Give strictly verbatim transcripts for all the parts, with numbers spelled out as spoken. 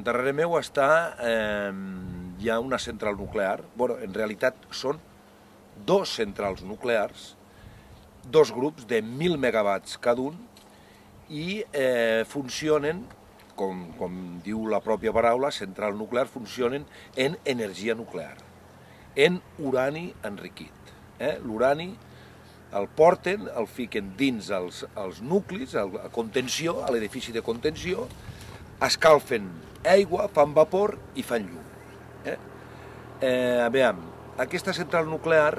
darrere meu està, eh, hi ha una central nuclear. Bueno, en realitat són dos centrals nuclears, dos grups de mil megawatts cada un, i eh, funcionen, com, com diu la pròpia paraula, central nuclear, funcionen en energia nuclear, en urani enriquit. Eh? L'urani el porten, el fiquen dins els, els nuclis, a contenció, a l'edifici de contenció, escalfen aigua, fan vapor i fan llum. Eh? Eh, a veure, aquesta central nuclear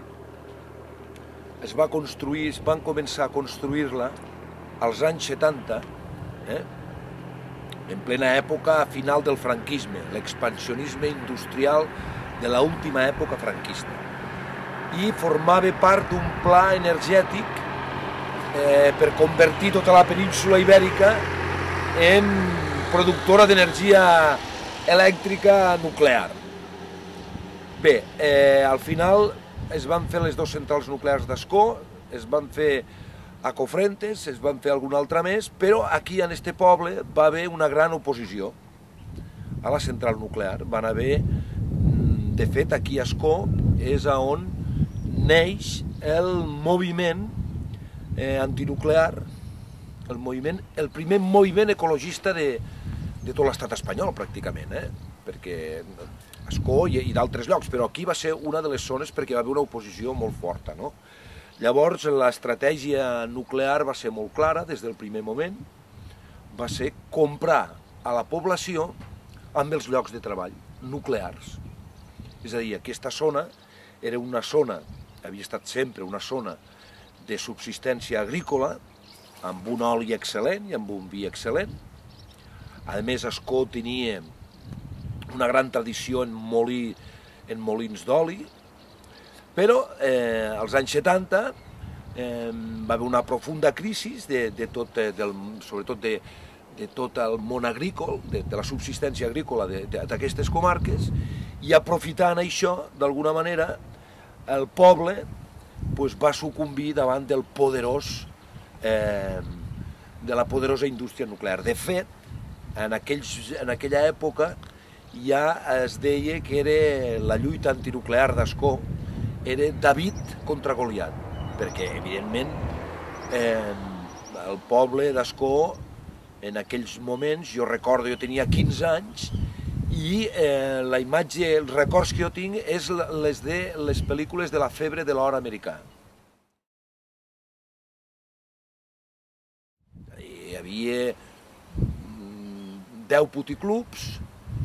es va construir, es van començar a construir-la als anys setanta, eh? en plena època final del franquisme, l'expansionisme industrial de l'última època franquista. I formava part d'un pla energètic eh, per convertir tota la península ibèrica en productora d'energia elèctrica nuclear. Bé, eh, al final es van fer les dues centrals nuclears d'Ascó, es van fer a Cofrentes, es van fer alguna altra més, però aquí en este poble va haver una gran oposició a la central nuclear. Van haver, de fet, aquí a Ascó és on neix el moviment eh, antinuclear, el, moviment, el primer moviment ecologista de, de tot l'estat espanyol, pràcticament, eh? perquè Ascó i, i d'altres llocs, però aquí va ser una de les zones perquè va haver una oposició molt forta. No? Llavors, l'estratègia nuclear va ser molt clara des del primer moment, va ser comprar a la població amb els llocs de treball nuclears. És a dir, aquesta zona era una zona, havia estat sempre una zona de subsistència agrícola, amb un oli excel·lent i amb un vi excel·lent. A més, Ascó tenia una gran tradició en, molí, en molins d'oli, però eh, als anys setanta eh, va haver una profunda crisi, de, de tot, del, sobretot de, de tot el món agrícola, de, de la subsistència agrícola d'aquestes comarques, i aprofitant això, d'alguna manera, el poble pues, va sucumbir davant del poderós, eh, de la poderosa indústria nuclear. De fet, en, aquells, en aquella època ja es deia que era la lluita antinuclear d'Ascó, era David contra Goliat, perquè, evidentment, eh, el poble d'Ascó, en aquells moments, jo recordo, jo tenia quinze anys, i eh, la imatge, els records que jo tinc, és les de les pel·lícules de la febre de l'or americà. Hi havia deu puticlubs,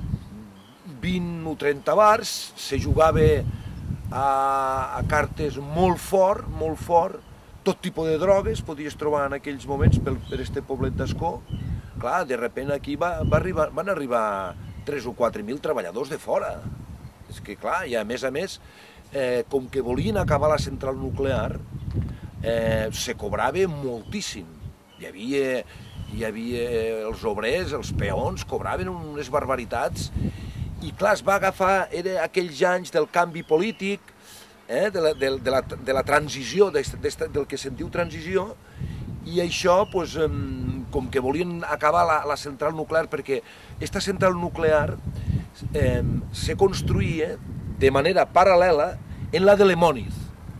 vint o trenta bars, se jugava a, a cartes molt fort, molt fort, tot tipus de drogues podies trobar en aquells moments per, per este poblet d'Ascó. Clar, de repente aquí va, va arribar, van arribar tres o quatre mil treballadors de fora. És que clar, i a més a més, eh, com que volien acabar la central nuclear, eh, se cobrava moltíssim. Hi havia, hi havia els obrers, els peons, cobraven unes barbaritats. I clar, es va agafar, era aquells anys del canvi polític, eh, de, la, de, de, la, de la transició, de, de, del que se'n diu transició, i això, pues, com que volien acabar la, la central nuclear, perquè aquesta central nuclear eh, se construïa de manera paral·lela en la de Lemòniz.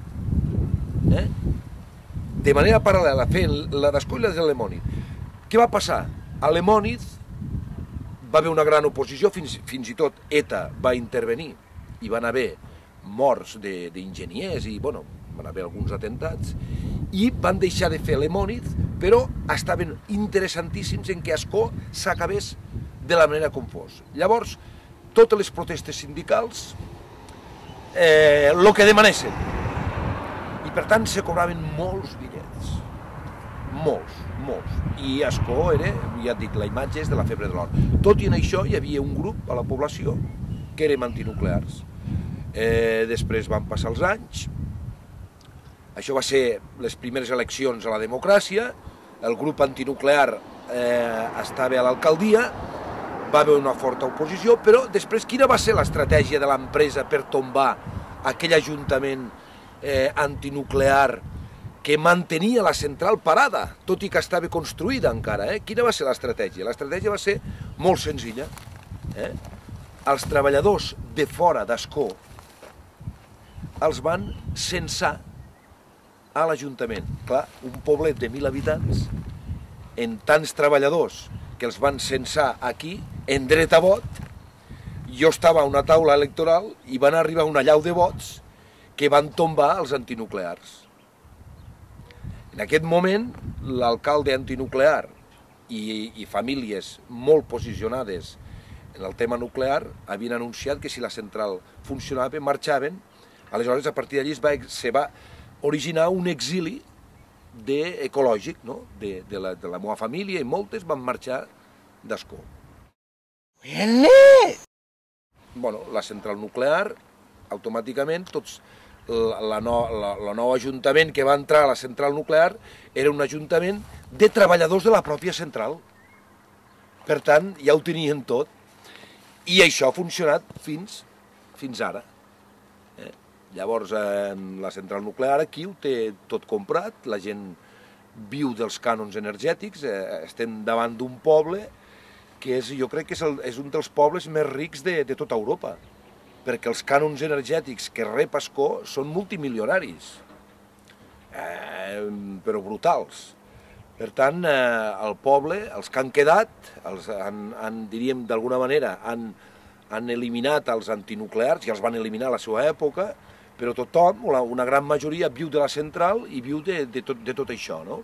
Eh? De manera paral·lela, fent la d'Ascó i la de Lemòniz. Què va passar? A Lemòniz va haver una gran oposició, fins, fins i tot ETA va intervenir i van haver morts d'enginyers i, bueno, van haver alguns atentats, i van deixar de fer Lemòniz, però estaven interessantíssims en que Ascó s'acabés de la manera com fos. Llavors, totes les protestes sindicals, eh, el que demanessin, i per tant se cobraven molts bitllets, molts, molts, i Ascó era, ja et dic, la imatge és de la febre de l'or. Tot i en això hi havia un grup a la població que érem antinuclears. Eh, després van passar els anys, això va ser les primeres eleccions a la democràcia, el grup antinuclear eh, estava a l'alcaldia, va haver una forta oposició, però després quina va ser l'estratègia de l'empresa per tombar aquell ajuntament eh, antinuclear que mantenia la central parada, tot i que estava construïda encara? Eh? Quina va ser l'estratègia? L'estratègia va ser molt senzilla. eh, els treballadors de fora d'Ascó els van censar a l'Ajuntament. Clar, un poblet de mil habitants, en tants treballadors que els van censar aquí, en dret a vot, jo estava a una taula electoral i van arribar una llau de vots que van tombar els antinuclears. En aquest moment, l'alcalde antinuclear i, i famílies molt posicionades en el tema nuclear havien anunciat que si la central funcionava, marxaven. Aleshores, a partir d'allí es va, se va originar un exili de, ecològic, no? de, de, la, de la meva família, i moltes van marxar d'Ascó. Bueno, la central nuclear, automàticament, tots, la, la, no, la, la nou ajuntament que va entrar a la central nuclear era un ajuntament de treballadors de la pròpia central. Per tant, ja ho tenien tot. I això ha funcionat fins, fins ara. Eh? Llavors, eh, la central nuclear aquí ho té tot comprat, la gent viu dels cànons energètics, eh, estem davant d'un poble que és, jo crec que és, el, és un dels pobles més rics de, de tota Europa, perquè els cànons energètics que rep Ascó són multimilionaris, eh, però brutals. Per tant, eh, el poble, els que han quedat, els han, han diríem d'alguna manera, han, han eliminat els antinuclears, ja els van eliminar a la seva època, però tothom, una gran majoria, viu de la central i viu de, de, tot, de tot això, no?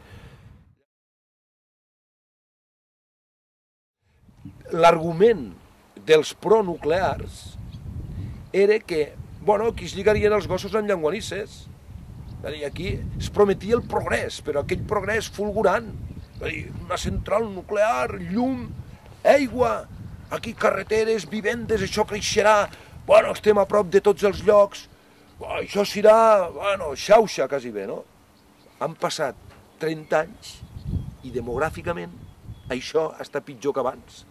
L'argument dels pronuclears era que, bueno, aquí es lligarien els gossos amb llenguanisses. Aquí es prometia el progrés, però aquell progrés fulgurant. Una central nuclear, llum, aigua, aquí carreteres, vivendes, això creixerà, bueno, estem a prop de tots els llocs, això serà, bueno, xauxa quasi bé, no? Han passat trenta anys i demogràficament això està pitjor que abans.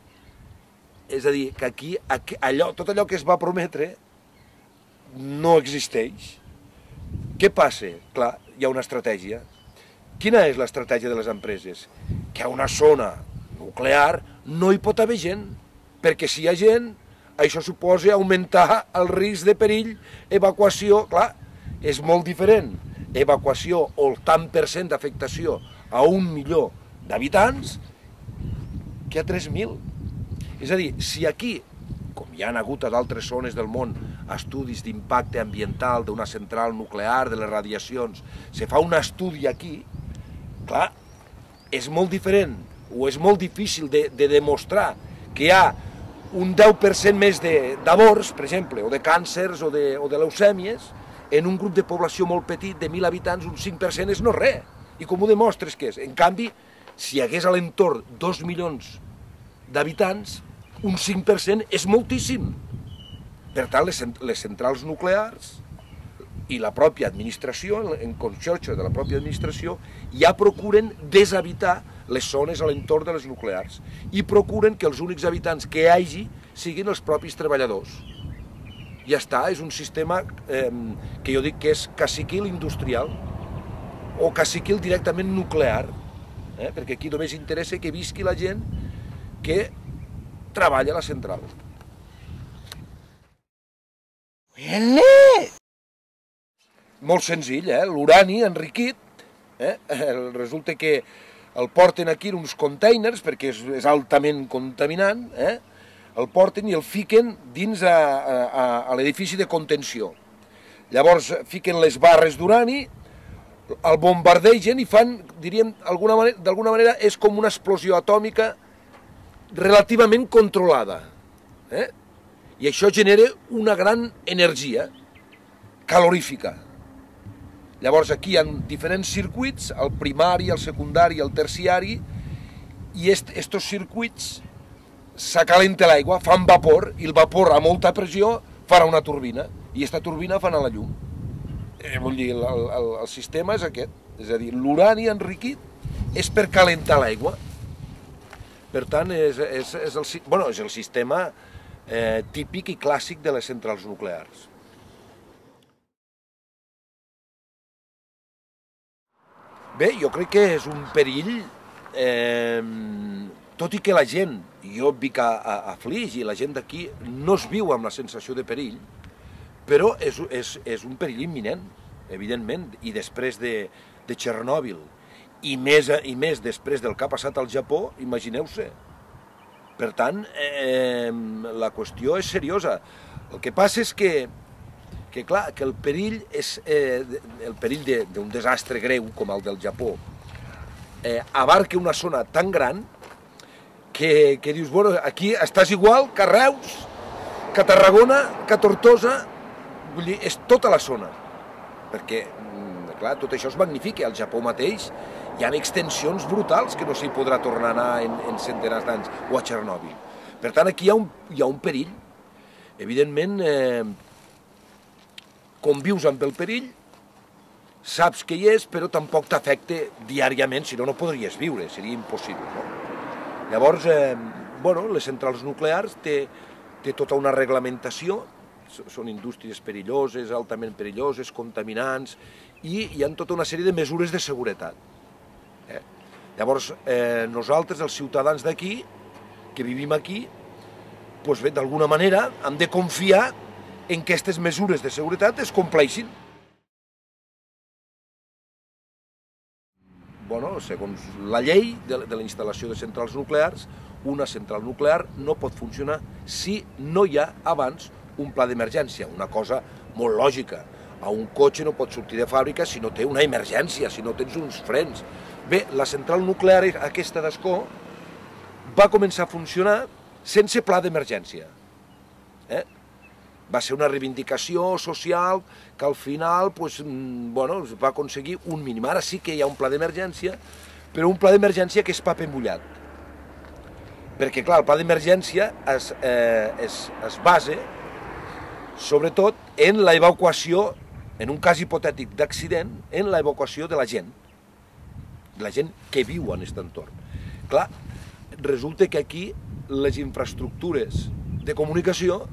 És a dir, que aquí, allò, tot allò que es va prometre no existeix. Què passa? Clar, hi ha una estratègia. Quina és l'estratègia de les empreses? Que a una zona nuclear no hi pot haver gent, perquè si hi ha gent, això suposa augmentar el risc de perill, evacuació, clar, és molt diferent. Evacuació o el tant per cent d'afectació a un milió d'habitants que a tres mil. És a dir, si aquí, com hi ha hagut a d'altres zones del món, estudis d'impacte ambiental d'una central nuclear, de les radiacions, se fa un estudi aquí, clar, és molt diferent, o és molt difícil de, de demostrar que hi ha un deu per cent més d'avorts, per exemple, o de càncers o de, o de leucèmies, en un grup de població molt petit, de mil habitants, un cinc per cent és no res. I com ho demostres que és? En canvi, si hi hagués a l'entorn dos milions d'habitants, un cinc per cent és moltíssim. Per tant, les, les centrals nuclears i la pròpia administració, en conxorxa de la pròpia administració, ja procuren deshabitar les zones a l'entorn de les nuclears i procuren que els únics habitants que hi hagi siguin els propis treballadors. Ja està, és un sistema eh, que jo dic que és caciquil industrial o caciquil directament nuclear, eh, perquè aquí només interessa que visqui la gent que treballa a la central. Molt senzill, eh? L'urani enriquit, eh? Resulta que el porten aquí en uns containers, perquè és, és altament contaminant, eh? El porten i el fiquen dins a, a, a l'edifici de contenció. Llavors fiquen les barres d'urani, el bombardegen i fan, diríem, d'alguna manera, d'alguna manera és com una explosió atòmica relativament controlada. Eh? I això genera una gran energia calorífica. Llavors aquí hi ha diferents circuits, el primari, el secundari i el terciari, i aquests circuits s'acalenta l'aigua, fan vapor, i el vapor a molta pressió farà una turbina, i aquesta turbina fa anar la llum. Eh, vull dir, el, el, el sistema és aquest, és a dir, l'urani enriquit és per calentar l'aigua. Per tant, és, és, és, el, bueno, és el sistema eh, típic i clàssic de les centrals nuclears. Bé, jo crec que és un perill eh, tot i que la gent, jo vic a, a, a Flix i la gent d'aquí no es viu amb la sensació de perill, però és, és, és un perill imminent, evidentment, i després de, de Txernòbil, i més, i més després del que ha passat al Japó, imagineu-se. Per tant, eh, la qüestió és seriosa. El que passa és que, que clar, que el perill és eh, el perill d'un de, desastre greu com el del Japó, eh, abarca una zona tan gran que, que dius, bueno, aquí estàs igual que a Reus, que a Tarragona, que a Tortosa, vull dir, és tota la zona. Perquè, clar, tot això es magnifica. Al Japó mateix hi ha extensions brutals que no s'hi podrà tornar a anar en, en centenars d'anys, o a Txernòbil. Per tant, aquí hi ha un, hi ha un perill. Evidentment, eh, convius amb el perill, saps que hi és, però tampoc t'afecta diàriament, si no, no podries viure, seria impossible. No? Llavors, eh, bueno, les centrals nuclears té, té tota una reglamentació, són indústries perilloses, altament perilloses, contaminants, i hi ha tota una sèrie de mesures de seguretat. Eh? Llavors, eh, nosaltres, els ciutadans d'aquí, que vivim aquí, doncs bé, d'alguna manera hem de confiar en que aquestes mesures de seguretat es compleixin. Bueno, segons la llei de la instal·lació de centrals nuclears, una central nuclear no pot funcionar si no hi ha abans un pla d'emergència, una cosa molt lògica. A un cotxe no pot sortir de fàbrica si no té una emergència, si no tens uns frens. Bé, la central nuclear aquesta d'Ascó va començar a funcionar sense pla d'emergència. Eh? Va ser una reivindicació social que al final pues, bueno, va aconseguir un mínim. Ara sí que hi ha un pla d'emergència, però un pla d'emergència que és paper mullat. Perquè, clar, el pla d'emergència es, eh, es, es basa sobretot en l'evacuació, en un cas hipotètic d'accident, en l'evacuació de la gent, de la gent que viu en aquest entorn. Clar, resulta que aquí les infraestructures de comunicació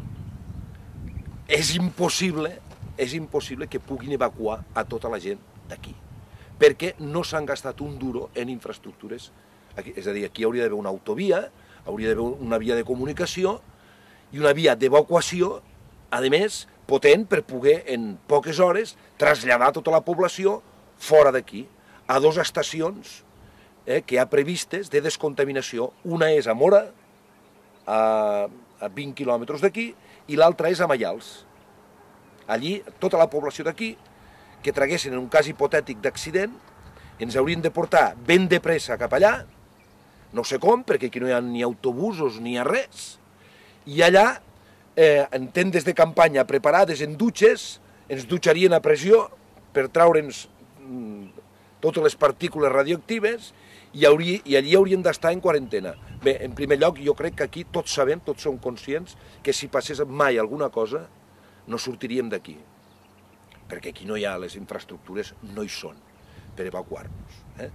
és impossible, és impossible que puguin evacuar a tota la gent d'aquí, perquè no s'han gastat un duro en infraestructures. És a dir, aquí hauria d'haver una autovia, hauria d'haver una via de comunicació i una via d'evacuació, a més, potent per poder, en poques hores, traslladar tota la població fora d'aquí, a dues estacions eh, que hi ha previstes de descontaminació. Una és a Mora, a, a vint quilòmetres d'aquí, i l'altra és a Maials. Allí, tota la població d'aquí, que traguessin en un cas hipotètic d'accident, ens haurien de portar ben de pressa cap allà, no sé com, perquè aquí no hi ha ni autobusos ni hi ha res, i allà, eh, en tendes de campanya preparades en dutxes, ens dutxarien a pressió per traure'ns mm, totes les partícules radioactives i, hauria, i allí haurien d'estar en quarantena. Bé, en primer lloc, jo crec que aquí tots sabem, tots som conscients, que si passés mai alguna cosa, no sortiríem d'aquí. Perquè aquí no hi ha les infraestructures, no hi són per evacuar-nos. Eh?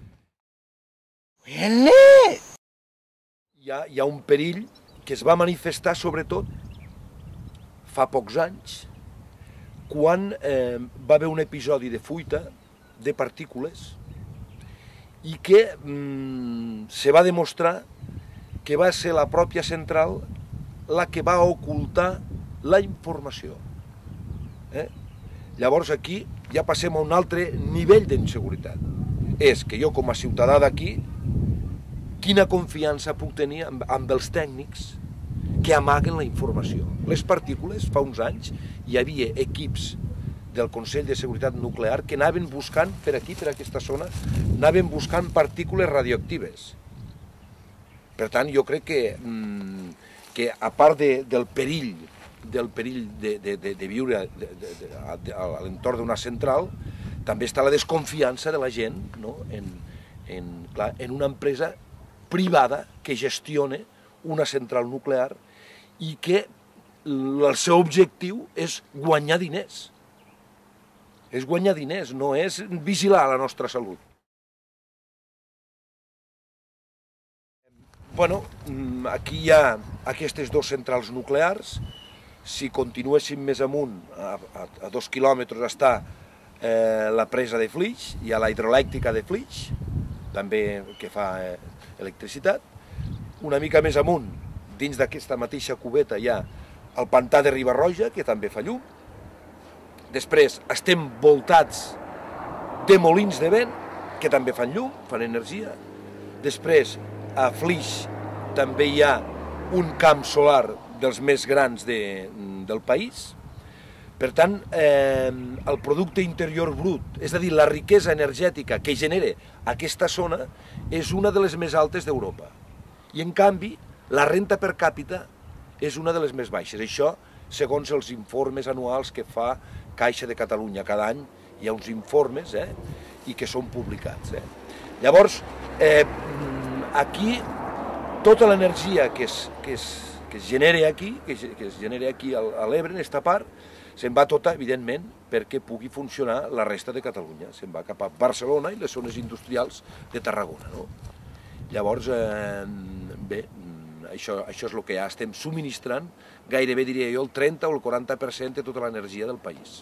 Hi ha, hi ha un perill que es va manifestar sobretot fa pocs anys, quan eh, va haver un episodi de fuita de partícules i que mm, se va demostrar que va ser la pròpia central la que va ocultar la informació. Eh? Llavors aquí ja passem a un altre nivell d'inseguretat. És que jo com a ciutadà d'aquí, quina confiança puc tenir amb, amb els tècnics que amaguen la informació. Les partícules, fa uns anys, hi havia equips del Consell de Seguretat Nuclear que anaven buscant, per aquí, per aquesta zona, anaven buscant partícules radioactives. Per tant, jo crec que, que a part de, del perill, del perill de, de, de, de viure de, de, de, a l'entorn d'una central, també està la desconfiança de la gent, no? en, en, clar, en una empresa privada que gestiona una central nuclear i que el seu objectiu és guanyar diners. És guanyar diners, no és vigilar la nostra salut. Bueno, aquí hi ha aquestes dues centrals nuclears. Si continuéssim més amunt, a, a, a dos quilòmetres està eh, la presa de Flix, hi ha la hidroelèctrica de Flix, també que fa eh, electricitat. una mica més amunt, dins d'aquesta mateixa cubeta hi ha el pantà de Riba-roja, que també fa llum. Després estem voltats de molins de vent, que també fan llum, fan energia. Després, a Flix també hi ha un camp solar dels més grans de, del país. Per tant, eh, el producte interior brut, és a dir, la riquesa energètica que genera aquesta zona, és una de les més altes d'Europa. I, en canvi, la renta per càpita és una de les més baixes. Això, segons els informes anuals que fa Caixa de Catalunya. Cada any hi ha uns informes eh, i que són publicats. Eh. Llavors, eh, aquí, tota l'energia que es, que, es, que es genera aquí, que, que es genera aquí a l'Ebre, en aquesta part, se'n va tota, evidentment, perquè pugui funcionar la resta de Catalunya. Se'n va cap a Barcelona i les zones industrials de Tarragona. No? Llavors, eh, bé, això, això és el que ja estem subministrant, gairebé diria jo el trenta o el quaranta per cent de tota l'energia del país.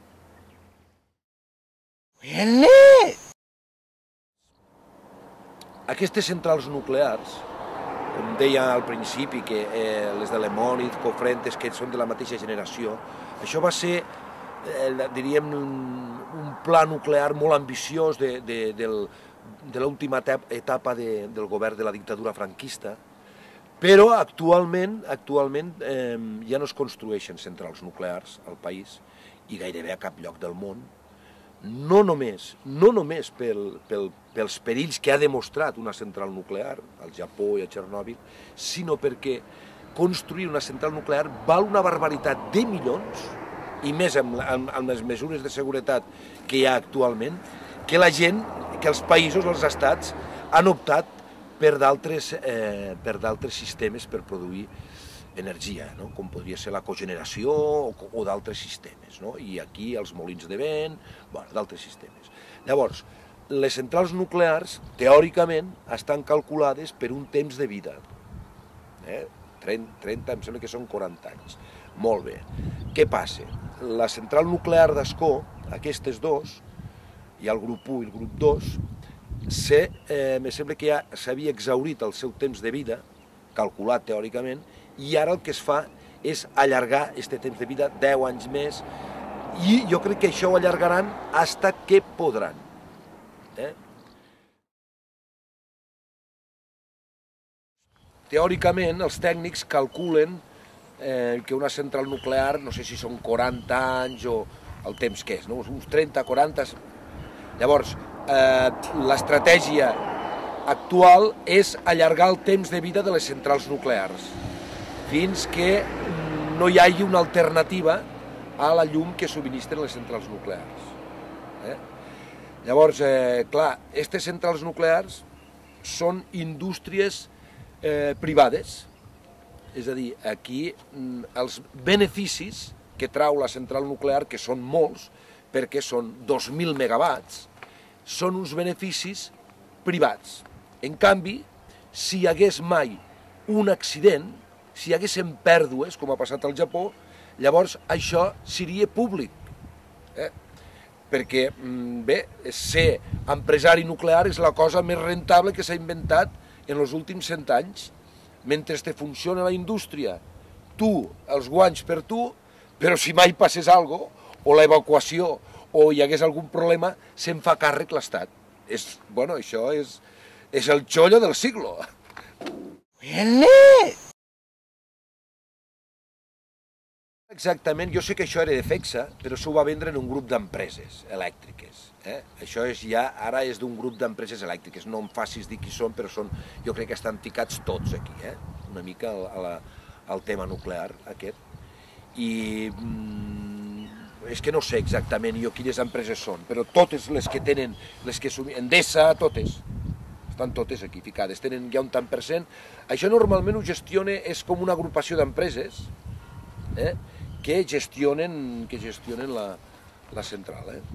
Aquestes centrals nuclears, com deia al principi, que eh, les de Lemònit, Cofrentes, que són de la mateixa generació, això va ser, eh, diríem, un pla nuclear molt ambiciós de, de, del, de l'última etapa de, del govern de la dictadura franquista, però actualment, actualment eh, ja no es construeixen centrals nuclears al país i gairebé a cap lloc del món, no només, no només pel, pel, pels perills que ha demostrat una central nuclear al Japó i a Txernòbil, sinó perquè construir una central nuclear val una barbaritat de milions, i més amb, amb, amb les mesures de seguretat que hi ha actualment, que la gent, que els països, els estats, han optat per d'altres eh, per d'altres sistemes per produir energia, no? Com podria ser la cogeneració o, o d'altres sistemes, no? I aquí els molins de vent, bueno, d'altres sistemes. Llavors, les centrals nuclears, teòricament, estan calculades per un temps de vida. Eh? trenta, em sembla que són quaranta anys. Molt bé. Què passa? La central nuclear d'Ascó, aquestes dos, hi ha el grup u i el grup dos, se, eh, me sembla que ja s'havia exhaurit el seu temps de vida, calculat teòricament, i ara el que es fa és allargar aquest temps de vida deu anys més, i jo crec que això ho allargaran fins que podran. Eh? Teòricament, els tècnics calculen eh, que una central nuclear, no sé si són quaranta anys o el temps que és, no? Uns trenta, quaranta... Llavors, eh, l'estratègia actual és allargar el temps de vida de les centrals nuclears fins que no hi hagi una alternativa a la llum que subministren les centrals nuclears. Eh? Llavors, eh, clar, aquestes centrals nuclears són indústries eh, privades, és a dir, aquí els beneficis que trau la central nuclear, que són molts, perquè són dos mil megawatts, són uns beneficis privats. En canvi, si hi hagués mai un accident, si hi haguessin pèrdues, com ha passat al Japó, llavors això seria públic. Eh? Perquè, bé, ser empresari nuclear és la cosa més rentable que s'ha inventat en els últims cent anys. Mentre te funciona la indústria, tu els guanys per tu, però si mai passés alguna cosa, o l'evacuació, o hi hagués algun problema, se'n fa càrrec l'Estat. És, bueno, això és, és el xollo del siglo. Exactament, jo sé que això era de FEXA, però s'ho va vendre en un grup d'empreses elèctriques. Eh? Això és ja, ara és d'un grup d'empreses elèctriques, no em facis dir qui són, però són, jo crec que estan ficats tots aquí, eh? Una mica al, a la, al tema nuclear aquest. I mm, és que no sé exactament jo quines empreses són, però totes les que tenen, les que Endesa, totes, estan totes aquí ficades, tenen ja un tant per cent. Això normalment ho gestiona, és com una agrupació d'empreses, eh? que gestionen, que gestionen la, la central. Eh?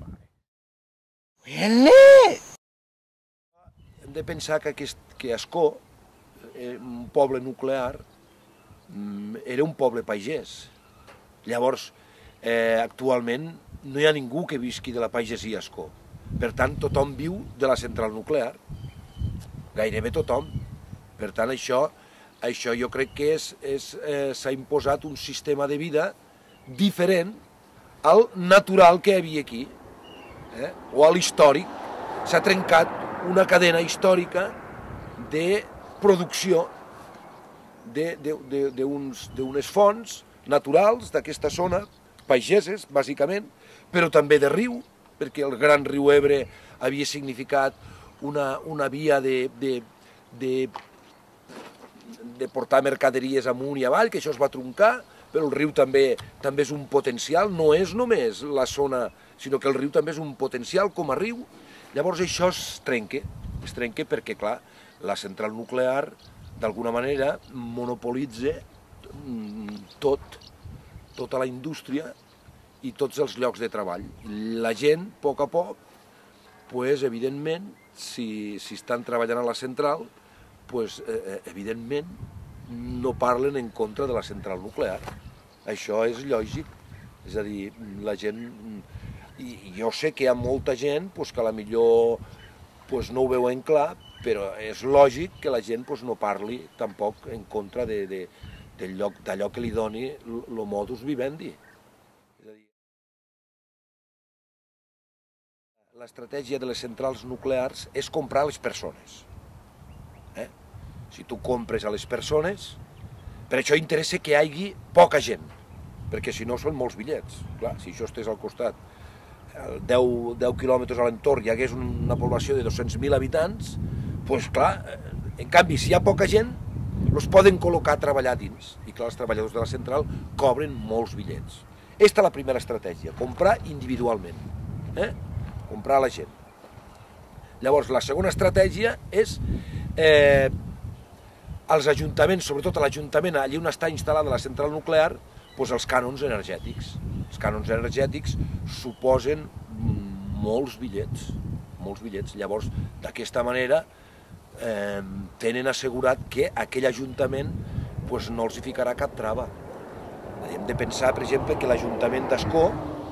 Hem de pensar que, aquest, que Ascó, un poble nuclear, era un poble pagès. Llavors, eh, actualment no hi ha ningú que visqui de la pagesia a Ascó. Per tant, tothom viu de la central nuclear. Gairebé tothom. Per tant, això, això jo crec que s'ha imposat un sistema de vida diferent al natural que hi havia aquí, eh? O a l'històric. S'ha trencat una cadena històrica de producció d'unes fonts naturals d'aquesta zona, pageses, bàsicament, però també de riu, perquè el gran riu Ebre havia significat una, una via de, de, de, de portar mercaderies amunt i avall, que això es va troncar, però el riu també, també és un potencial, no és només la zona, sinó que el riu també és un potencial com a riu. Llavors això es trenca, es trenca perquè, clar, la central nuclear, d'alguna manera, monopolitza tot, tota la indústria i tots els llocs de treball. La gent, a poc a poc, pues, evidentment, si, si estan treballant a la central, pues, eh, evidentment, no parlen en contra de la central nuclear. Això és lògic. És a dir, la gent... I jo sé que hi ha molta gent pues, que a la millor pues, no ho veuen clar, però és lògic que la gent pues, no parli tampoc en contra de, de, d'allò que li doni el modus vivendi. És a dir, l'estratègia de les centrals nuclears és comprar les persones. Eh? Si tu compres a les persones, per això interessa que hi hagi poca gent, perquè si no són molts bitllets. Clar, si això estés al costat, deu quilòmetres a l'entorn hi hagués una població de dos-cents mil habitants, doncs clar, en canvi, si hi ha poca gent, els poden col·locar a treballar dins. I clar, els treballadors de la central cobren molts bitllets. Aquesta és la primera estratègia, comprar individualment, eh? comprar a la gent. Llavors, la segona estratègia és eh, als ajuntaments, sobretot a l'Ajuntament, allà on està instal·lada la central nuclear, doncs els cànons energètics. Els cànons energètics suposen molts bitllets, molts bitllets. Llavors, d'aquesta manera, eh, tenen assegurat que aquell ajuntament pues, no els hi ficarà cap trava. Hem de pensar, per exemple, que l'Ajuntament d'Ascó,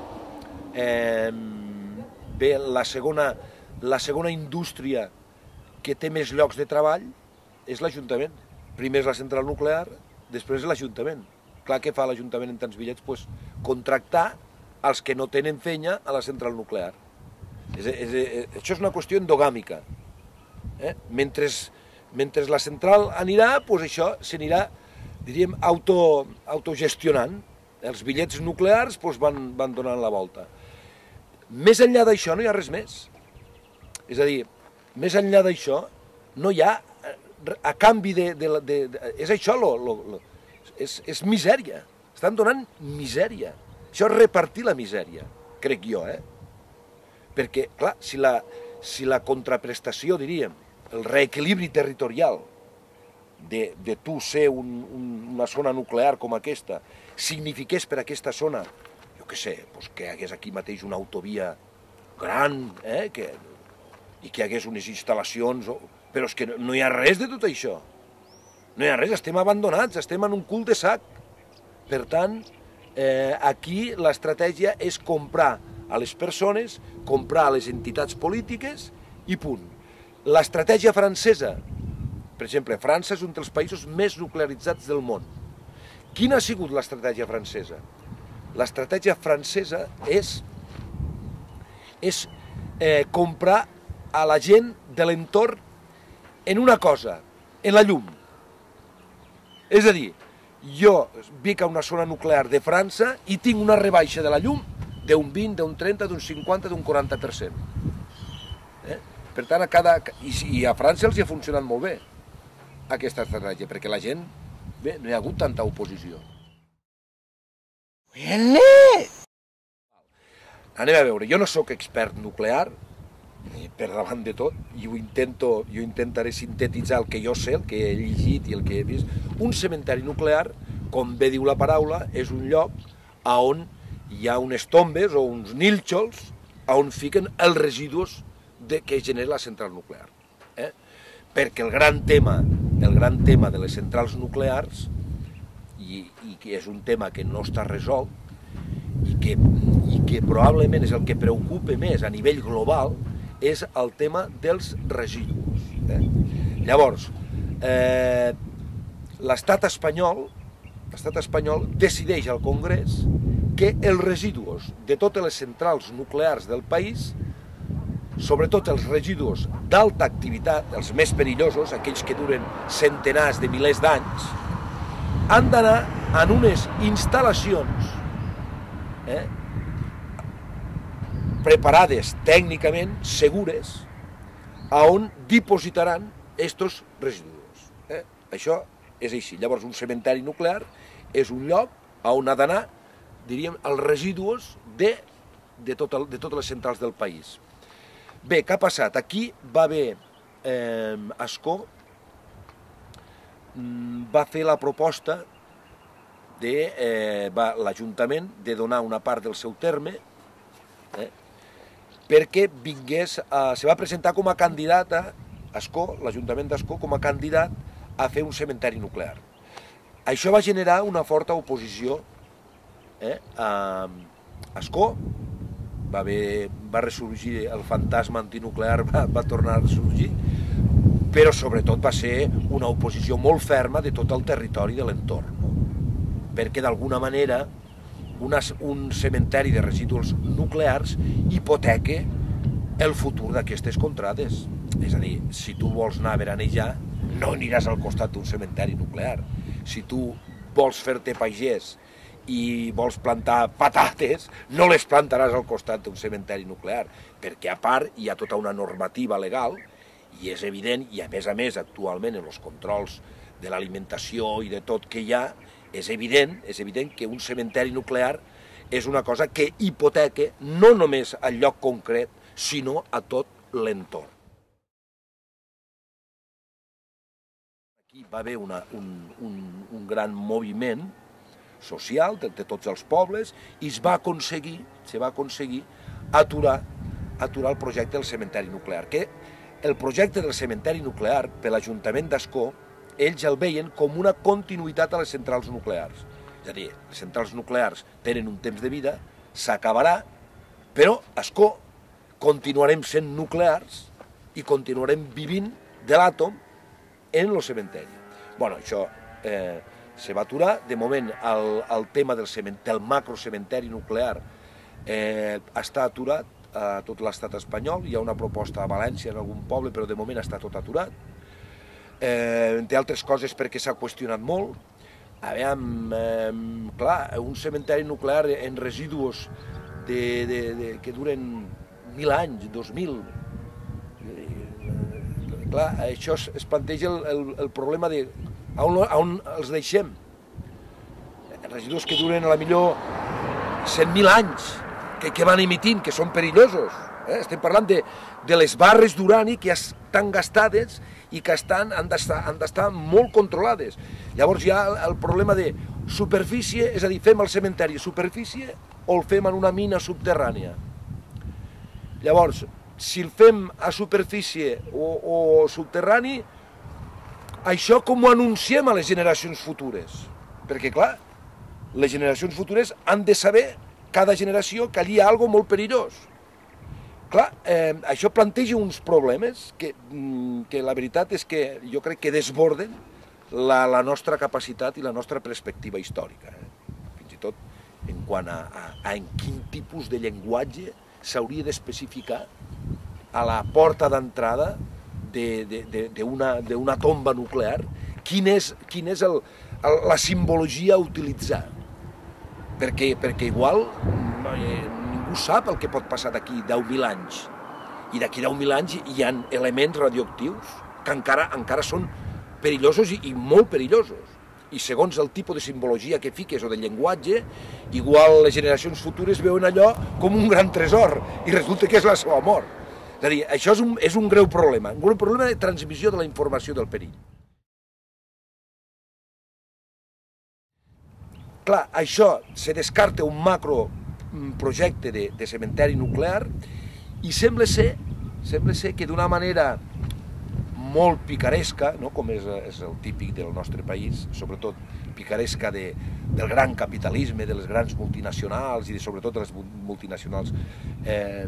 eh, bé, la segona, la segona indústria que té més llocs de treball és l'Ajuntament. Primer és la central nuclear, després és l'Ajuntament. Clar, què fa l'Ajuntament en tants bitllets? Pues, contractar els que no tenen fenya a la central nuclear. És, és, és, això és una qüestió endogàmica. Eh? Mentre, mentre la central anirà, pues això s'anirà, diríem, auto, autogestionant. Els bitllets nuclears pues, van, van donant la volta. Més enllà d'això no hi ha res més. És a dir, més enllà d'això no hi ha, a canvi de... de, de, de és això, lo, lo, lo, és, és misèria. Estan donant misèria. Això és repartir la misèria, crec jo, eh? Perquè, clar, si la, si la contraprestació, diríem, el reequilibri territorial de, de tu ser un, un, una zona nuclear com aquesta, signifiqués per aquesta zona, jo què sé, doncs que hi hagués aquí mateix una autovia gran, eh? que, i que hi hagués unes instal·lacions, però és que no hi ha res de tot això. No hi ha res, estem abandonats, estem en un cul de sac. Per tant, eh, aquí l'estratègia és comprar a les persones, comprar a les entitats polítiques i punt. L'estratègia francesa, per exemple, França és un dels països més nuclearitzats del món. Quina ha sigut l'estratègia francesa? L'estratègia francesa és, és eh, comprar a la gent de l'entorn en una cosa, en la llum. És a dir, jo vic a una zona nuclear de França i tinc una rebaixa de la llum d'un vint, d'un trenta, d'un cinquanta, d'un quaranta per cent. Eh? Per tant, a cada... I, I a França els hi ha funcionat molt bé aquesta estratègia, perquè la gent... Bé, no hi ha hagut tanta oposició. Anem a veure, jo no sóc expert nuclear, per davant de tot, i ho intento, jo intentaré sintetitzar el que jo sé, el que he llegit i el que he vist. Un cementeri nuclear, com bé diu la paraula, és un lloc on hi ha unes tombes o uns nínxols on fiquen els residus de, que genera la central nuclear. Eh? Perquè el gran tema, el gran tema de les centrals nuclears, i, i que és un tema que no està resolt, i que, i que probablement és el que preocupa més a nivell global, és el tema dels residus. Eh? Llavors, eh, l'estat espanyol, l'estat espanyol decideix al Congrés que els residus de totes les centrals nuclears del país, sobretot els residus d'alta activitat, els més perillosos, aquells que duren centenars de milers d'anys, han d'anar en unes instal·lacions eh, preparades tècnicament, segures, a on dipositaran aquests residus. Eh? Això és així. Llavors, un cementeri nuclear és un lloc on ha d'anar, diríem, els residus de, de, tot el, de totes les centrals del país. Bé, què ha passat? Aquí va haver eh, Ascó va fer la proposta de eh, l'Ajuntament de donar una part del seu terme eh, perquè vingués, a, se va presentar com a candidat a Ascó, l'Ajuntament d'Ascó, com a candidat a fer un cementeri nuclear. Això va generar una forta oposició eh, a Ascó, va, haver, va ressorgir el fantasma antinuclear, va, va tornar a sorgir, però sobretot va ser una oposició molt ferma de tot el territori de l'entorn, no? Perquè d'alguna manera una, un cementeri de residus nuclears hipoteca el futur d'aquestes contrades. És a dir, si tu vols anar a veranejar, no aniràs al costat d'un cementeri nuclear. Si tu vols fer-te pagès i vols plantar patates, no les plantaràs al costat d'un cementeri nuclear, perquè a part hi ha tota una normativa legal, i és evident, i a més a més actualment en els controls de l'alimentació i de tot que hi ha, és evident, és evident que un cementeri nuclear és una cosa que hipoteca no només al lloc concret, sinó a tot l'entorn. Aquí va haver una, un, un, un gran moviment social de, de tots els pobles i es va aconseguir, se va aconseguir aturar, aturar el projecte del cementeri nuclear, que el projecte del cementeri nuclear per l'Ajuntament d'Ascó, ells el veien com una continuïtat a les centrals nuclears. És a dir, les centrals nuclears tenen un temps de vida, s'acabarà, però Ascó continuarem sent nuclears i continuarem vivint de l'àtom en el cementeri. Bueno, això eh, se va aturar. De moment, el, el tema del, del macrocementeri nuclear eh, està aturat a tot l'estat espanyol. Hi ha una proposta a València en algun poble, però de moment està tot aturat. Eh, entre altres coses perquè s'ha qüestionat molt. Aviam, eh, clar, un cementeri nuclear en residus de, de, de, que duren mil anys, dos mil. Eh, clar, això es, es planteja el, el, el problema de a on, a on els deixem. Residus que duren a la millor cent mil anys, que, que van emitint, que són perillosos. Eh? Estem parlant de, de les barres d'urani que estan gastades i que estan, han d'estar molt controlades. Llavors hi ha el, el problema de superfície, és a dir, fem el cementeri a superfície o el fem en una mina subterrània. Llavors, si el fem a superfície o, o subterrani, això com ho anunciem a les generacions futures? Perquè, clar, les generacions futures han de saber, cada generació, que allí hi ha alguna molt perillós. Clar, eh, això planteja uns problemes que, que la veritat és que jo crec que desborden la, la nostra capacitat i la nostra perspectiva històrica. Eh? Fins i tot en quant a, a, a en quin tipus de llenguatge s'hauria d'especificar a la porta d'entrada d'una tomba nuclear, quin és, quin és el, el, la simbologia a utilitzar. Perquè, perquè igual eh, ningú sap el que pot passar d'aquí deu mil anys. I d'aquí deu mil anys hi ha elements radioactius que encara, encara són perillosos i, i molt perillosos. I segons el tipus de simbologia que fiques o de llenguatge, igual les generacions futures veuen allò com un gran tresor i resulta que és la seva mort. És a dir, això és un, és un greu problema, un greu problema de transmissió de la informació del perill. Clar, això se descarta un macro projecte de, de cementeri nuclear i sembla ser, sembla ser que d'una manera molt picaresca, no? Com és, és el típic del nostre país, sobretot picaresca de, del gran capitalisme, de les grans multinacionals i de, sobretot de les multinacionals eh,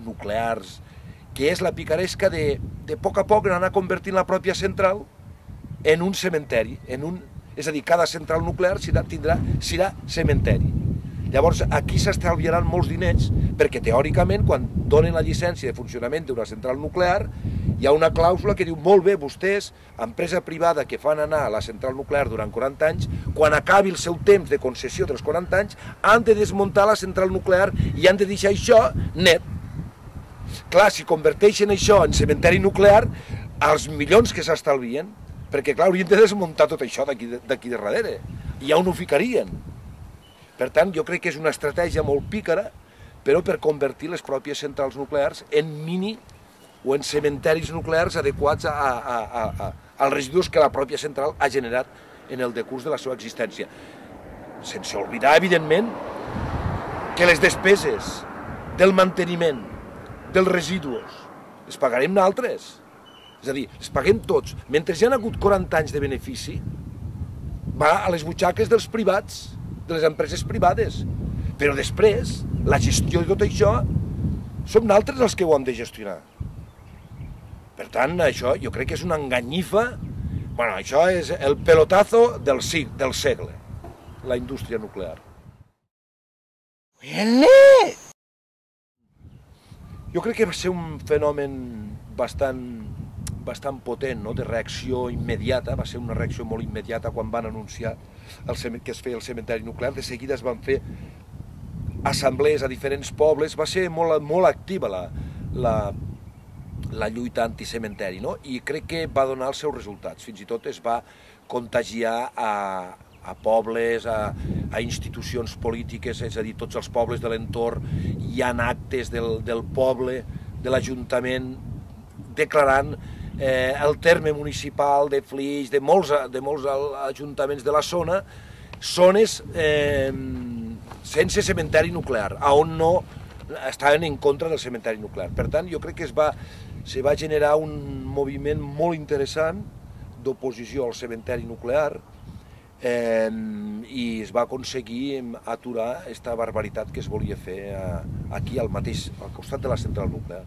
nuclears, que és la picaresca de, de poc a poc anar convertint la pròpia central en un cementeri, en un, és a dir, cada central nuclear serà, tindrà, serà cementeri. Llavors, aquí s'estalviaran molts diners, perquè teòricament, quan donen la llicència de funcionament d'una central nuclear, hi ha una clàusula que diu, molt bé, vostès, empresa privada que fan anar a la central nuclear durant quaranta anys, quan acabi el seu temps de concessió dels quaranta anys, han de desmuntar la central nuclear i han de deixar això net. Clar, si converteixen això en cementeri nuclear, els milions que s'estalvien, perquè clar, haurien de desmuntar tot això d'aquí de darrere, i ja on ho ficarien. Per tant, jo crec que és una estratègia molt pícara, però per convertir les pròpies centrals nuclears en mini o en cementeris nuclears adequats a, a, a, a, als residus que la pròpia central ha generat en el decurs de la seva existència. Sense oblidar, evidentment, que les despeses del manteniment dels residus les pagarem nosaltres. És a dir, les paguem tots. Mentre hi ha hagut quaranta anys de benefici, va a les butxaques dels privats, de les empreses privades. Però després, la gestió de tot això, som nosaltres els que ho hem de gestionar. Per tant, això jo crec que és una enganyifa. Bueno, això és el pelotazo del, del segle, la indústria nuclear. Jo crec que va ser un fenomen bastant, bastant potent, no? De reacció immediata, va ser una reacció molt immediata quan van anunciar el, que es feia el cementeri nuclear. De seguida es van fer assemblees a diferents pobles, va ser molt, molt activa la, la, la lluita anticementeri, no? I crec que va donar els seus resultats, fins i tot es va contagiar a, a pobles, a, a institucions polítiques, és a dir, tots els pobles de l'entorn, hi ha actes del, del poble, de l'Ajuntament, declarant eh, el terme municipal de Flix, de molts, de molts ajuntaments de la zona, zones eh, sense cementeri nuclear, on no estaven en contra del cementeri nuclear. Per tant, jo crec que es va, se va generar un moviment molt interessant d'oposició al cementeri nuclear eh, i es va aconseguir aturar aquesta barbaritat que es volia fer eh, aquí al mateix, al costat de la central nuclear.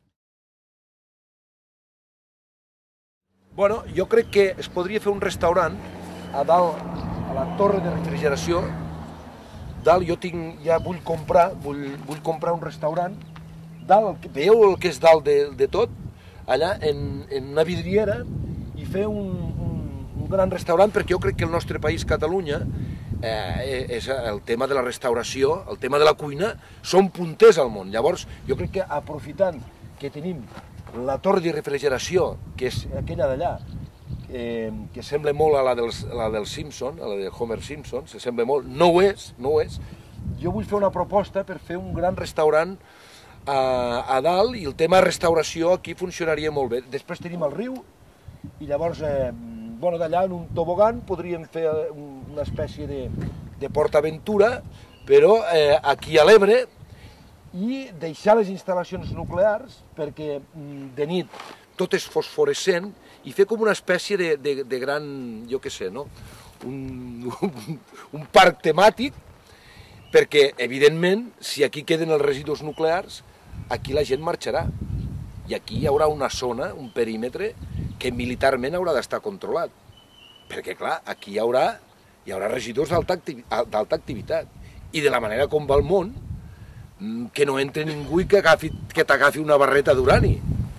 Bueno, jo crec que es podria fer un restaurant a dalt, a la torre de refrigeració. Dalt jo tinc, ja vull comprar, vull, vull comprar un restaurant. Dalt, veieu el que és dalt de, de tot? Allà, en, en una vidriera, i fer un, un, un gran restaurant, perquè jo crec que el nostre país, Catalunya, eh, és el tema de la restauració, el tema de la cuina, són punters al món. Llavors, jo crec que aprofitant que tenim la torre de refrigeració, que és aquella d'allà, eh, que sembla molt a la dels, a la dels Simpson, a la de Homer Simpson, se sembla molt, no ho és, no ho és. Jo vull fer una proposta per fer un gran restaurant a, a dalt, i el tema restauració aquí funcionaria molt bé. Després tenim el riu, i llavors, eh, bueno, d'allà en un tobogan podríem fer una espècie de, de PortAventura, però eh, aquí a l'Ebre, i deixar les instal·lacions nuclears perquè de nit tot és fosforescent i fer com una espècie de, de, de gran, jo què sé, no? un, un, un parc temàtic, perquè, evidentment, si aquí queden els residus nuclears, aquí la gent marxarà. I aquí hi haurà una zona, un perímetre, que militarment haurà d'estar controlat. Perquè, clar, aquí hi haurà, hi haurà residus d'alta activitat. I de la manera com va el món, que no entre ningú i que, que t'agafi una barreta d'urani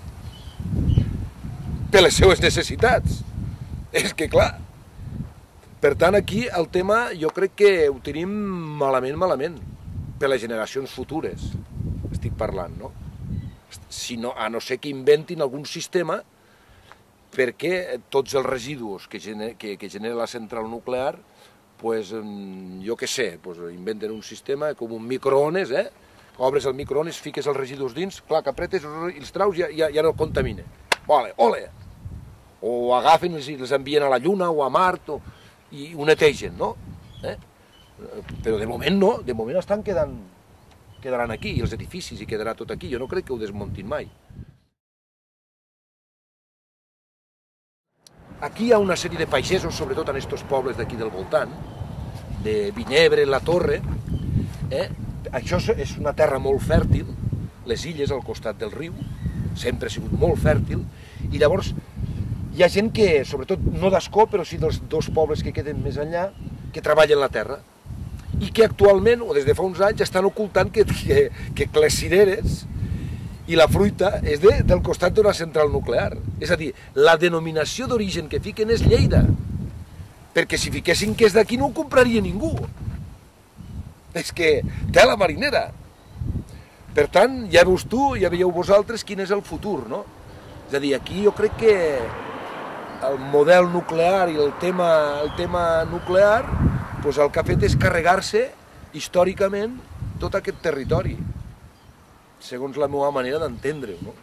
per les seues necessitats. És que, clar, per tant, aquí el tema jo crec que ho tenim malament, malament, per les generacions futures, estic parlant, no? Si no, a no ser que inventin algun sistema perquè tots els residus que genera, que, que genera la central nuclear, pues, jo què sé, pues, inventen un sistema com un microones, eh? Obres el microones, fiques els residus dins, clar, que apretes i els traus i ja, ja no contamina. Vale, ole! O agafen i els envien a la Lluna o a Mart o, i ho netegen, no? Eh? Però de moment no, de moment estan quedant, quedaran aquí, i els edificis, i quedarà tot aquí. Jo no crec que ho desmuntin mai. Aquí hi ha una sèrie de pagesos, sobretot en aquests pobles d'aquí del voltant, de Vinebre, la Torre. Eh? Això és una terra molt fèrtil, les illes al costat del riu, sempre ha sigut molt fèrtil, i llavors hi ha gent que, sobretot no d'Ascó, però sí dels dos pobles que queden més enllà, que treballen la terra i que actualment, o des de fa uns anys, estan ocultant que, que, que les cireres i la fruita és de, del costat d'una central nuclear. És a dir, la denominació d'origen que fiquen és Lleida, perquè si fiquessin que és d'aquí no ho compraria ningú. És que té la marinera. Per tant, ja veus tu, ja veieu vosaltres quin és el futur, no? És a dir, aquí jo crec que el model nuclear i el tema, el tema nuclear doncs el que ha fet és carregar-se històricament tot aquest territori, segons la meva manera d'entendre-ho, no?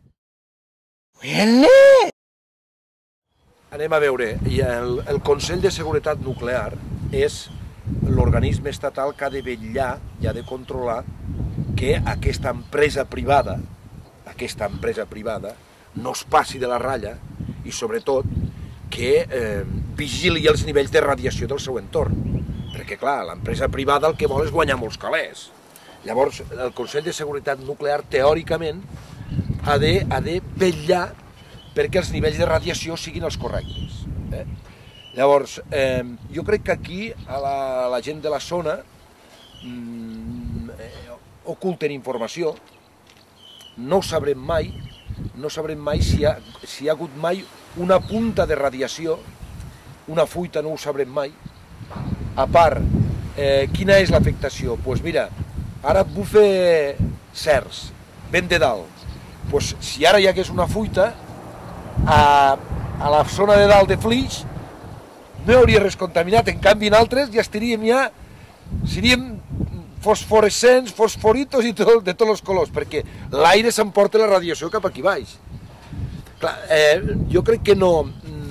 Anem a veure, el, el Consell de Seguretat Nuclear és l'organisme estatal que ha de vetllar i ha de controlar que aquesta empresa privada, aquesta empresa privada, no es passi de la ratlla i, sobretot, que eh, vigili els nivells de radiació del seu entorn. Perquè, clar, l'empresa privada el que vol és guanyar molts calés. Llavors, el Consell de Seguretat Nuclear, teòricament, ha de, ha de vetllar perquè els nivells de radiació siguin els correctes. Eh? Llavors, eh, jo crec que aquí a la, a la gent de la zona mm, eh, oculten informació, no ho sabrem mai, no sabrem mai si hi ha, si hi ha hagut mai una punta de radiació, una fuita no ho sabrem mai. A part, eh, quina és l'afectació? Doncs pues mira, ara et bufa cerç, ben de dalt. Pues si ara hi hagués una fuita, a, a la zona de dalt de Flix no hi hauria res contaminat, en canvi en altres ja estaríem ja, seríem fosforescents, fosforitos i tot, de tots els colors, perquè l'aire s'emporta la radiació cap aquí baix. Clar, eh, jo crec que no,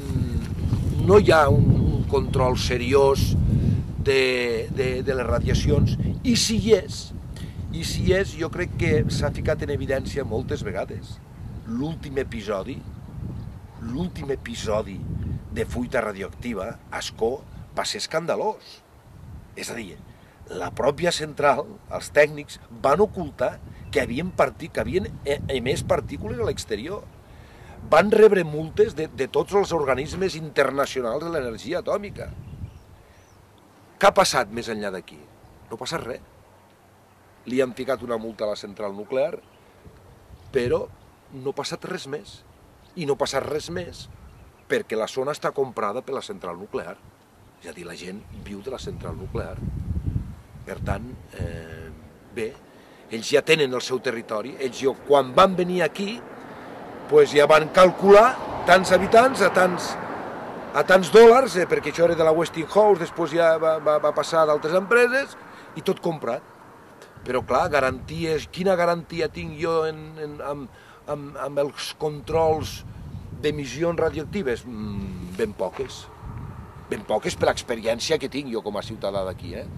no hi ha un, un control seriós de, de, de les radiacions, i si hi és, i si hi és, jo crec que s'ha ficat en evidència moltes vegades. L'últim episodi, l'últim episodi de fuita radioactiva a Ascó va ser escandalós. És a dir, la pròpia central, els tècnics, van ocultar que havien, partit, que havien emès partícules a l'exterior. Van rebre multes de, de tots els organismes internacionals de l'energia atòmica. Què ha passat més enllà d'aquí? No ha passat res. Li han ficat una multa a la central nuclear, però no ha passat res més. I no ha passat res més perquè la zona està comprada per la central nuclear. És a dir, la gent viu de la central nuclear. Per tant, eh, bé, ells ja tenen el seu territori, ells jo, quan van venir aquí, pues ja van calcular tants habitants a tants, a tants dòlars, eh, perquè això era de la Westinghouse, després ja va, va, va passar a d'altres empreses, i tot comprat. Però clar, garanties, quina garantia tinc jo en, en, amb, amb, amb els controls d'emissions radioactives? Mm, ben poques. Ben poques per l'experiència que tinc jo com a ciutadà d'aquí, eh?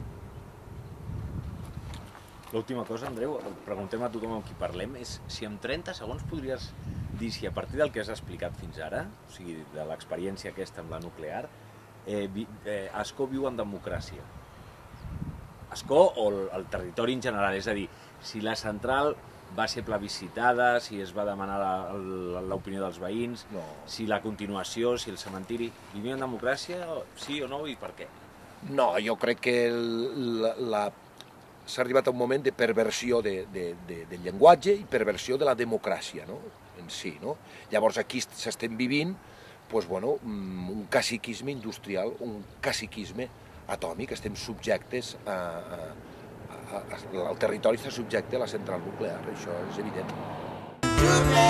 L'última cosa, Andreu, preguntem a tothom amb qui parlem, és si en trenta segons podries dir si a partir del que has explicat fins ara, o sigui, de l'experiència aquesta amb la nuclear, eh, eh, Ascó viu en democràcia. Ascó o el, el territori en general, és a dir, si la central va ser plebiscitada, si es va demanar l'opinió dels veïns, no. Si la continuació, si el cementiri... Vivim en democràcia, sí o no, i per què? No, jo crec que la... la... s'ha arribat a un moment de perversió de, de, de, del llenguatge i perversió de la democràcia, no? En si, no? Llavors aquí s'estem vivint pues, bueno, un caciquisme industrial, un caciquisme atòmic, estem subjectes a, a, a, a el territori està subjecte a la central nuclear, això és evident.